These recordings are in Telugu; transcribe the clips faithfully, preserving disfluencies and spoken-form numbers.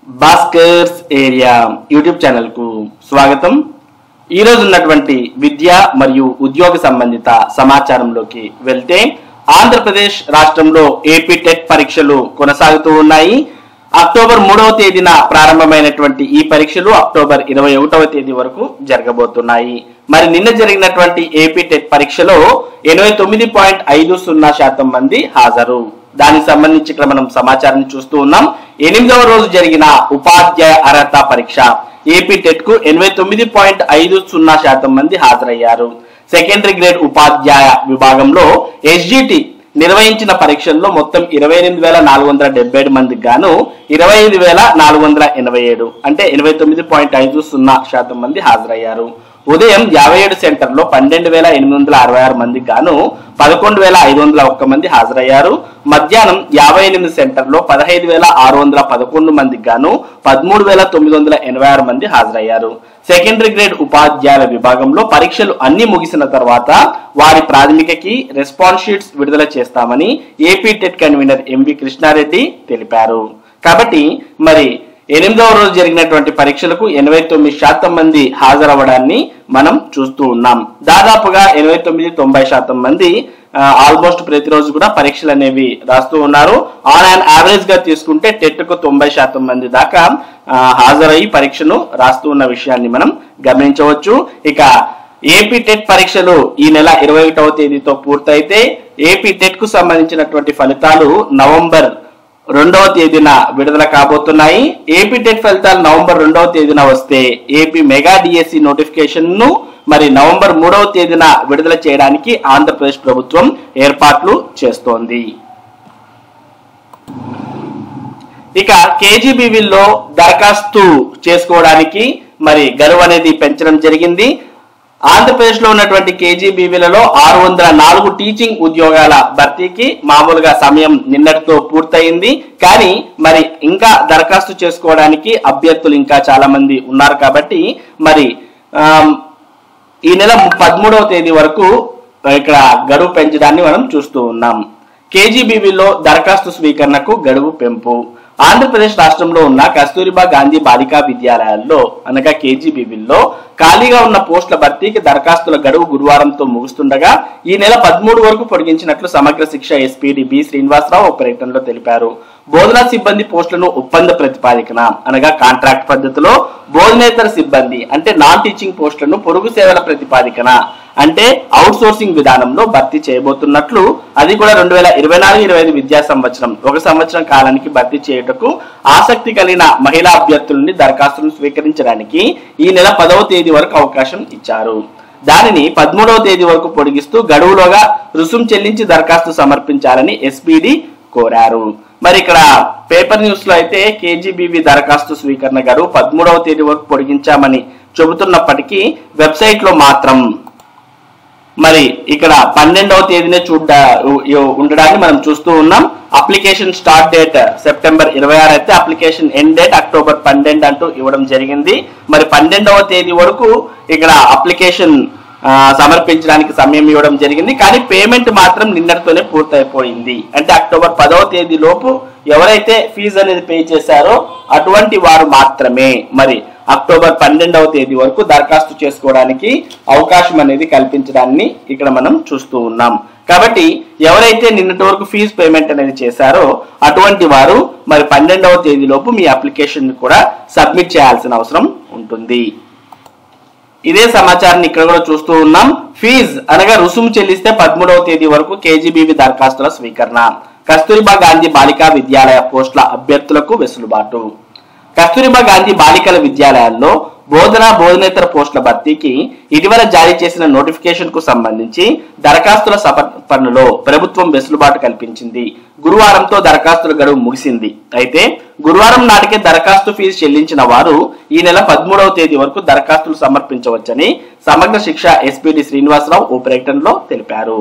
భాస్కర్స్ ఏరియా యూట్యూబ్ ఛానల్ కు స్వాగతం। ఈ రోజు ఉన్నటువంటి విద్య మరియు ఉద్యోగ సంబంధిత సమాచారంలోకి వెళ్తే ఆంధ్రప్రదేశ్ రాష్ట్రంలో ఏపీ టెట్ పరీక్షలు కొనసాగుతూ ఉన్నాయి। అక్టోబర్ మూడవ తేదీన ప్రారంభమైనటువంటి ఈ పరీక్షలు అక్టోబర్ ఇరవై ఒకటవ తేదీ వరకు జరగబోతున్నాయి। మరి నిన్న జరిగినటువంటి ఏపీ టెట్ పరీక్షలో ఎనభై తొమ్మిది పాయింట్ ఐదు సున్నా శాతం మంది హాజరు। దానికి సంబంధించి ఇక్కడ మనం సమాచారాన్ని చూస్తూ ఉన్నాం। ఎనిమిదవ రోజు జరిగిన ఉపాధ్యాయ అర్హత పరీక్ష ఏపీ టెట్ కు ఎనభై తొమ్మిది పాయింట్ ఐదు సున్నా శాతం మంది హాజరయ్యారు। సెకండరీ గ్రేడ్ ఉపాధ్యాయ విభాగంలో ఎస్జిటి నిర్వహించిన పరీక్షల్లో మొత్తం ఇరవై ఎనిమిది వేల నాలుగు వందల డెబ్బై ఏడు మందికి గాను ఇరవై ఐదు వేల నాలుగు వందల ఎనభై ఏడు అంటే ఎనభై తొమ్మిది పాయింట్ ఐదు సున్నా శాతం మంది హాజరయ్యారు। ఉదయం యాభై ఏడు సెంటర్లో పన్నెండు వేల ఎనిమిది వందల అరవై ఆరు మందికి గాను పదకొండు వేల ఐదు వందల ఒక్క మంది హాజరయ్యారు। మధ్యాహ్నం యాభై ఎనిమిది సెంటర్లో పదహైదు వేల ఆరు వందల పదకొండు మందికి గాను పదమూడు వేల తొమ్మిది వందల ఎనభై ఆరు మంది హాజరయ్యారు। సెకండరీ గ్రేడ్ ఉపాధ్యాయుల విభాగంలో పరీక్షలు అన్ని ముగిసిన తర్వాత వారి ప్రాథమికకి రెస్పాన్స్ షీట్స్ విడుదల చేస్తామని AP TET convener M V Krishnareddy తెలిపారు। కాబట్టి మరి ఎనిమిదవ రోజు జరిగినటువంటి పరీక్షలకు ఎనభై తొమ్మిది శాతం మంది హాజరవ్వడాన్ని మనం చూస్తూ ఉన్నాం। దాదాపుగా ఎనభై తొమ్మిది తొంభై శాతం మంది ఆల్మోస్ట్ ప్రతిరోజు కూడా పరీక్షలు అనేవి రాస్తూ ఉన్నారు। ఆన్ అండ్ యావరేజ్ గా తీసుకుంటే టెట్ కు తొంభై శాతం మంది దాకా హాజరయ్యి పరీక్షను రాస్తూ ఉన్న విషయాన్ని మనం గమనించవచ్చు। ఇక ఏపీ టెట్ పరీక్షలు ఈ నెల ఇరవై ఒకటవ తేదీతో పూర్తయితే ఏపీ టెట్ కు సంబంధించినటువంటి ఫలితాలు నవంబర్ రెండవ తేదీన విడుదల కాబోతున్నాయి। ఏపీ టెట్ ఫలితాలు నవంబర్ రెండవ తేదీన వస్తే ఏపీ మెగా డిఎస్సి నోటిఫికేషన్ ను మరి నవంబర్ మూడవ తేదీన విడుదల చేయడానికి ఆంధ్రప్రదేశ్ ప్రభుత్వం ఏర్పాట్లు చేస్తోంది। ఇక కేజీబీవీలో దరఖాస్తు చేసుకోవడానికి మరి గడువు అనేది పెంచడం జరిగింది। ఆంధ్రప్రదేశ్ లో ఉన్నటువంటి కేజీబీవీలలో ఆరు వందల నాలుగు టీచింగ్ ఉద్యోగాల భర్తీకి మామూలుగా సమయం నిన్నటితో పూర్తయింది। కానీ మరి ఇంకా దరఖాస్తు చేసుకోవడానికి అభ్యర్థులు ఇంకా చాలా మంది ఉన్నారు కాబట్టి మరి ఈ నెల పదమూడవ తేదీ వరకు ఇక్కడ గడువు పెంచడాన్ని మనం చూస్తూ ఉన్నాం। కేజీబీవీలో దరఖాస్తు స్వీకరణకు గడువు పెంపు ఆంధ్రప్రదేశ్ రాష్ట్రంలో ఉన్న కస్తూరిబా గాంధీ బాలికా విద్యాలయాల్లో అనగా కేజీబీవీల్లో ఖాళీగా ఉన్న పోస్టుల భర్తీకి దరఖాస్తుల గడువు గురువారంతో ముగుస్తుండగా ఈ నెల పదమూడు వరకు పొడిగించినట్లు సమగ్ర శిక్ష ఎస్పీడి బి శ్రీనివాసరావు ఒక ప్రకటనలో తెలిపారు। బోధనా సిబ్బంది పోస్టులను ఒప్పంద ప్రతిపాదికన అనగా కాంట్రాక్ట్ పద్ధతిలో, బోధనేతర సిబ్బంది అంటే నాన్ టీచింగ్ పోస్టులను పొరుగు సేవల ప్రతిపాదికన అంటే అవుట్ సోర్సింగ్ విధానంలో భర్తీ చేయబోతున్నట్లు, అది కూడా రెండు వేల ఇరవై నాలుగు ఇరవై ఐదు విద్యా సంవత్సరం ఒక సంవత్సరం కాలానికి భర్తీ చేయుటకు ఆసక్తి కలిగిన మహిళా అభ్యర్థులని దరఖాస్తులను స్వీకరించడానికి ఈ నెల పదవ తేదీ వరకు అవకాశం ఇచ్చారు। దానిని పదమూడవ తేదీ వరకు పొడిగిస్తూ గడువులోగా రుసుము చెల్లించి దరఖాస్తు సమర్పించాలని ఎస్పీడి కోరారు। మరి ఇక్కడ పేపర్ న్యూస్ లో అయితే కేజీబీవీ దరఖాస్తు స్వీకరణ గడువు పదమూడవ తేదీ వరకు పొడిగించామని చెబుతున్నప్పటికీ వెబ్సైట్ లో మాత్రం మరి ఇక్కడ పన్నెండవ తేదీనే చూడ ఉండడాన్ని మనం చూస్తూ ఉన్నాం। అప్లికేషన్ స్టార్ట్ డేట్ సెప్టెంబర్ ఇరవై ఆరు అయితే అప్లికేషన్ ఎండ్ డేట్ అక్టోబర్ పన్నెండు అంటూ ఇవ్వడం జరిగింది। మరి పన్నెండవ తేదీ వరకు ఇక్కడ అప్లికేషన్ సమర్పించడానికి సమయం ఇవ్వడం జరిగింది। కానీ పేమెంట్ మాత్రం నిన్నటితోనే పూర్తయిపోయింది। అంటే అక్టోబర్ పదవ తేదీ లోపు ఎవరైతే ఫీజు అనేది పే చేశారో అటువంటి వారు మాత్రమే మరి అక్టోబర్ పన్నెండవ తేదీ వరకు దరఖాస్తు చేసుకోవడానికి అవకాశం అనేది కల్పించడాన్ని ఇక్కడ మనం చూస్తూ ఉన్నాం। కాబట్టి ఎవరైతే నిన్నటి వరకు ఫీజు పేమెంట్ అనేది చేశారో అటువంటి వారు మరి పన్నెండవ తేదీ లోపు మీ అప్లికేషన్ కూడా సబ్మిట్ చేయాల్సిన అవసరం ఉంటుంది। ఇదే సమాచారాన్ని ఇక్కడ కూడా చూస్తూ ఉన్నాం। ఫీజు అనగా రుసుము చెల్లిస్తే పదమూడవ తేదీ వరకు కేజీబీవీ దరఖాస్తుల స్వీకరణ, కస్తూరిబా గాంధీ బాలికా విద్యాలయ పోస్టుల అభ్యర్థులకు వెసులుబాటు। కస్తూరిబా గాంధీ బాలికల విద్యాలయాల్లో బోధన బోధనేతర పోస్టుల భర్తీకి ఇటీవల జారీ చేసిన నోటిఫికేషన్ కు సంబంధించి దరఖాస్తుల సమర్పణలో ప్రభుత్వం వెసులుబాటు కల్పించింది। గురువారంతో దరఖాస్తుల గడువు ముగిసింది। అయితే గురువారం నాటికే దరఖాస్తు ఫీజు చెల్లించిన వారు ఈ నెల పదమూడవ తేదీ వరకు దరఖాస్తులు సమర్పించవచ్చని సమగ్ర శిక్ష ఎస్పీడి శ్రీనివాసరావు ఓ ప్రకటనలో తెలిపారు।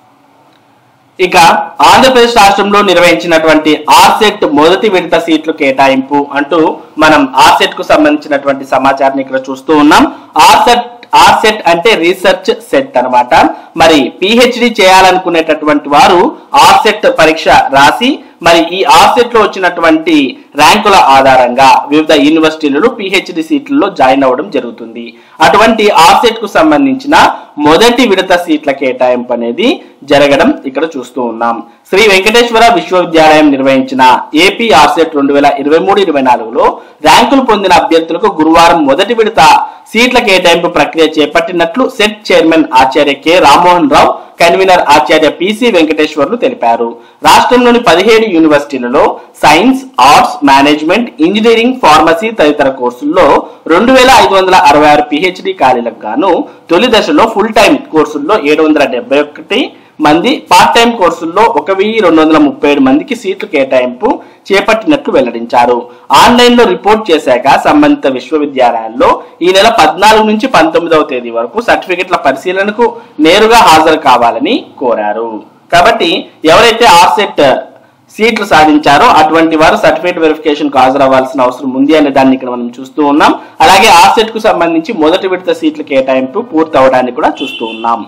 ఇక ఆంధ్రప్రదేశ్ రాష్ట్రంలో నిర్వహించినటువంటి ఆర్సెట్ మొదటి విడత సీట్లు కేటాయింపు అంటూ మనం ఆర్సెట్ కు సంబంధించినటువంటి సమాచారాన్ని ఇక్కడ చూస్తూ ఉన్నాం। ఆర్సెట్ ఆర్సెట్ అంటే రీసెర్చ్ సెట్ అన్నమాట। మరి పిహెచ్డి చేయాలనుకునేటటువంటి వారు ఆర్సెట్ పరీక్ష రాసి మరి ఈ ఆర్సెట్ లో వచ్చినటువంటి ర్యాంకుల ఆధారంగా వివిధ యూనివర్సిటీలలో పిహెచ్డి సీట్లలో జాయిన్ అవ్వడం జరుగుతుంది. అటువంటి ఆర్సెట్ కు సంబంధించిన మొదటి విడత సీట్ల కేటాయింపు అనేది జరగడం ఇక్కడ చూస్తూ ఉన్నాం. శ్రీ వెంకటేశ్వర విశ్వవిద్యాలయం నిర్వహించిన ఏపీ ఆర్సెట్ రెండు వేల ఇరవై మూడు ఇరవై నాలుగులో ర్యాంకులు పొందిన అభ్యర్థులకు గురువారం మొదటి విడత సీట్ల కేటాయింపు ప్రక్రియ చేపట్టినట్లు సెట్ చైర్మన్ ఆచార్య కె రామ్మోహన్ రావు, కన్వీనర్ ఆచార్య పిసి వెంకటేశ్వర్లు తెలిపారు. రాష్ట్రంలోని పదిహేడు యూనివర్సిటీలలో science, arts, management, engineering, pharmacy తదితర కోర్సుల్లో రెండు వేల ఐదు వందల అరవై ఆరు పిహెచ్డి ఖాళీలకు గాను తొలి దశలో ఫుల్ టైం కోర్సుల్లో ఏడు వందల డెబ్బై ఒకటి మంది, పార్ట్ టైం కోర్సుల్లో ఒక వెయ్యి రెండు వందల ముప్పై ఏడు మందికి సీట్లు కేటాయింపు చేపట్టినట్లు వెల్లడించారు. ఆన్లైన్ లో రిపోర్ట్ చేశాక సంబంధిత విశ్వవిద్యాలయాల్లో ఈ నెల పద్నాలుగు నుంచి పంతొమ్మిదవ తేదీ వరకు సర్టిఫికెట్ల పరిశీలనకు నేరుగా హాజరు కావాలని కోరారు. కాబట్టి ఎవరైతే ఆర్సెట్ సీట్లు సాధించారో అటువంటి వారు సర్టిఫికేట్ వెరిఫికేషన్ కు హాజరవ్వాల్సిన అవసరం ఉంది అనే దాన్ని ఇక్కడ మనం చూస్తూ ఉన్నాం. అలాగే ఆర్సెట్ కు సంబంధించి మొదటి విడత సీట్ల కేటాయింపు పూర్తి అవడానికి కూడా చూస్తూ ఉన్నాం.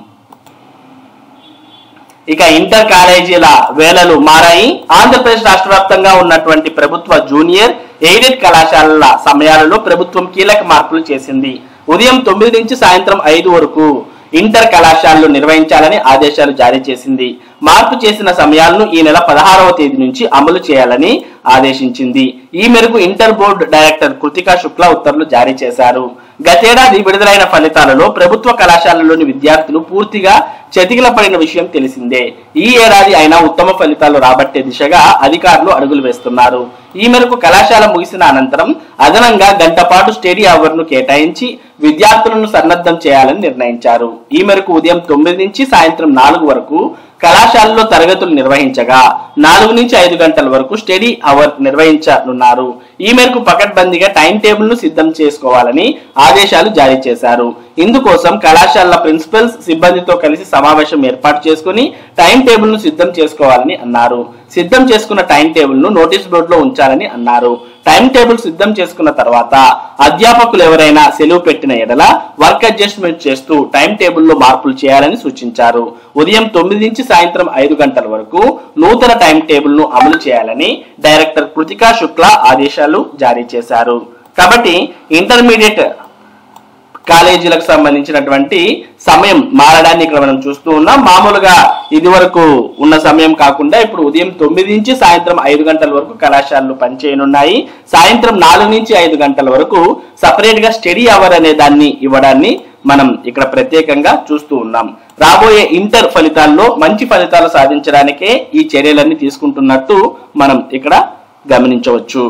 ఇక ఇంటర్ కాలేజీల వేళలు మారాయి. ఆంధ్రప్రదేశ్ రాష్ట్ర వ్యాప్తంగా ఉన్నటువంటి ప్రభుత్వ జూనియర్ ఎయిడెడ్ కళాశాలల సమయాలలో ప్రభుత్వం కీలక మార్పులు చేసింది. ఉదయం తొమ్మిది నుంచి సాయంత్రం ఐదు వరకు ఇంటర్ కళాశాలలు నిర్వహించాలని ఆదేశాలు జారీ చేసింది. మార్పు చేసిన సమయాలను ఈ నెల పదహారవ తేదీ నుంచి అమలు చేయాలని ఆదేశించింది. ఈ మేరకు inter board director Kritika Shukla ఉత్తర్వులు జారీ చేశారు. గతేడాది విడుదలైన ఫలితాలలో ప్రభుత్వ కళాశాలలోని విద్యార్థులు పూర్తిగా చతికిలపడిన విషయం తెలిసిందే. ఈ ఏడాది అయినా ఉత్తమ ఫలితాలు రాబట్టే దిశగా అధికారులు అడుగులు వేస్తున్నారు. ఈ మేరకు కళాశాల ముగిసిన అనంతరం అదనంగా గంట పాటు స్టడీ అవర్ ను కేటాయించి విద్యార్థులను సన్నద్ధం చేయాలని నిర్ణయించారు. ఈ మేరకు ఉదయం తొమ్మిది నుంచి సాయంత్రం నాలుగు వరకు కళాశాలలో తరగతులు నిర్వహించగా నాలుగు నుంచి ఐదు గంటల వరకు స్టడీ అవర్ నిర్వహించనున్నారు. ఈ మేరకు పకడ్బందీగా టైం టేబుల్ ను సిద్ధం చేసుకోవాలని ఆదేశాలు జారీ చేశారు. ఇందుకోసం కళాశాలల ప్రిన్సిపల్స్ సిబ్బందితో కలిసి సమావేశం ఏర్పాటు చేసుకుని టైం టేబుల్ ను సిద్ధం చేసుకోవాలని అన్నారు. సిద్ధం చేసుకున్న టైం టేబుల్ ను నోటీస్ బోర్డులో ఉంచాలని అన్నారు. టైం టేబుల్ సిద్ధం చేసుకున్న తర్వాత అధ్యాపకులు ఎవరైనా సెలవు పెట్టిన ఎడల వర్క్ అడ్జస్ట్మెంట్ చేస్తూ టైం టేబుల్లో మార్పులు చేయాలని సూచించారు. ఉదయం తొమ్మిది నుంచి సాయంత్రం ఐదు గంటల వరకు నూతన టైం టేబుల్ ను అమలు చేయాలని డైరెక్టర్ కృతికా శుక్లా ఆదేశాలు జారీ చేశారు. కాబట్టి ఇంటర్మీడియట్ కాలేజీలకు సంబంధించినటువంటి సమయం మారడాన్ని ఇక్కడ మనం చూస్తూ ఉన్నాం. మామూలుగా ఇది వరకు ఉన్న సమయం కాకుండా ఇప్పుడు ఉదయం తొమ్మిది నుంచి సాయంత్రం ఐదు గంటల వరకు కళాశాలలు పనిచేయనున్నాయి. సాయంత్రం నాలుగు నుంచి ఐదు గంటల వరకు సపరేట్ గా స్టడీ అవర్ అనే దాన్ని ఇవ్వడాన్ని మనం ఇక్కడ ప్రత్యేకంగా చూస్తూ ఉన్నాం. రాబోయే ఇంటర్ ఫలితాల్లో మంచి ఫలితాలు సాధించడానికే ఈ చర్యలన్నీ తీసుకుంటున్నట్టు మనం ఇక్కడ గమనించవచ్చు.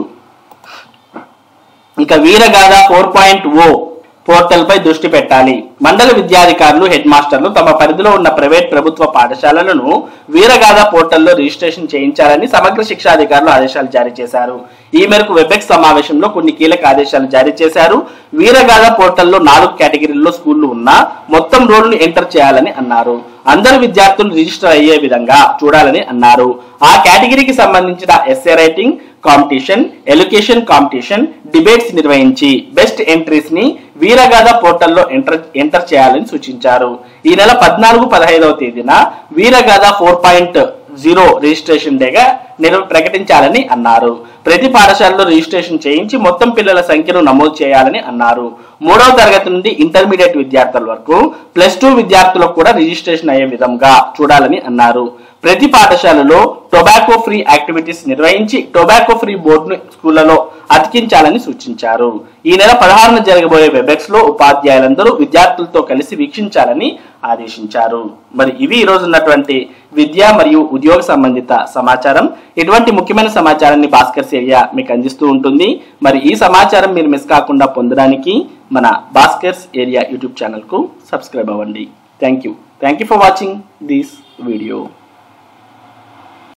ఇక Veeragatha four point O portal పై దృష్టి పెట్టాలి. మండల విద్యాధికారులు, హెడ్ మాస్టర్లు తమ పరిధిలో ఉన్న ప్రైవేట్ ప్రభుత్వ పాఠశాలలను వీరగాథ పోర్టల్లో రిజిస్ట్రేషన్ చేయించాలని సమగ్ర శిక్షాధికారులు ఆదేశాలు జారీ చేశారు. ఈ మేరకు వెబెక్స్ సమావేశంలో కొన్ని కీలక ఆదేశాలు జారీ చేశారు. వీరగాథ పోర్టల్లో నాలుగు కేటగిరీల్లో స్కూళ్లు ఉన్నా మొత్తం రోడ్లను ఎంటర్ చేయాలని అన్నారు. అందరు విద్యార్థులు రిజిస్టర్ అయ్యే విధంగా చూడాలని అన్నారు. ఆ కేటగిరీకి సంబంధించిన essay writing competition, education competition, debates నిర్వహించి బెస్ట్ ఎంట్రీస్ ని వీరగాథ పోర్టల్లో ఎంటర్ ఎంటర్ చేయాలని సూచించారు. ఈ నెల పద్నాలుగు పదహైదవ తేదీన Veeragatha four point zero registration డేగా నిర్వ ప్రకటించాలని అన్నారు. ప్రతి పాఠశాలలో రిజిస్ట్రేషన్ చేయించి మొత్తం పిల్లల సంఖ్యను నమోదు చేయాలని అన్నారు. మూడవ తరగతి నుండి ఇంటర్మీడియట్ విద్యార్థుల వరకు ప్లస్ టూ విద్యార్థులకు కూడా రిజిస్ట్రేషన్ అయ్యే విధంగా చూడాలని అన్నారు. ప్రతి పాఠశాలలో టొబాకో ఫ్రీ యాక్టివిటీస్ నిర్వహించి టొబాకో ఫ్రీ బోర్డును స్కూళ్లలో అతికించాలని సూచించారు. ఈ నెల పదహారున జరగబోయే వెబెక్స్ లో ఉపాధ్యాయులందరూ విద్యార్థులతో కలిసి వీక్షించాలని ఆదేశించారు. మరి ఇవి ఈ రోజు ఉన్నటువంటి విద్య మరియు ఉద్యోగ సంబంధిత సమాచారం. ఇటువంటి ముఖ్యమైన సమాచారాన్ని భాస్కర్స్ ఏరియా మీకు అందిస్తూ ఉంటుంది. మరి ఈ సమాచారం మీరు మిస్ కాకుండా పొందడానికి మన భాస్కర్స్ ఏరియా యూట్యూబ్ ఛానల్ కు సబ్స్క్రైబ్ అవ్వండి. Thank you thank you for watching this video.